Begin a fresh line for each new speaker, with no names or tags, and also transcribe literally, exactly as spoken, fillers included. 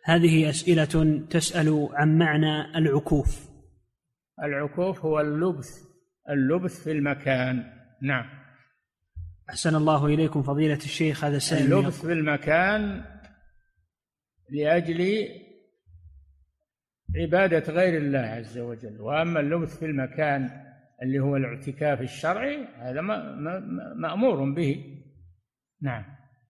هذه أسئلة تسأل عن معنى العكوف.
العكوف هو اللبث اللبث في المكان. نعم.
أحسن الله إليكم فضيلة الشيخ. هذا سائل
اللبث في المكان لأجل عبادة غير الله عز وجل. وأما اللبث في المكان اللي هو الاعتكاف الشرعي هذا مأمور به. نعم.